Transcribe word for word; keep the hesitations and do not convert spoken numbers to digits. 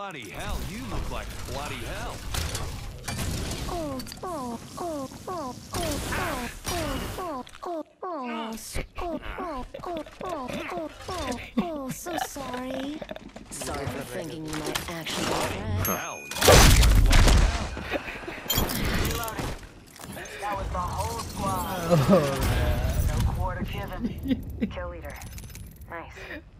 Bloody hell, you look like bloody hell. Oh, oh, oh, oh, oh, oh, oh, oh, oh, oh, s- oh, oh, oh, oh, oh, oh, oh, so sorry. Sorry for thinking you might actually be a threat. Hell. Reloading. That was the whole squad. Oh, man. No quarter given. Kill leader. Nice.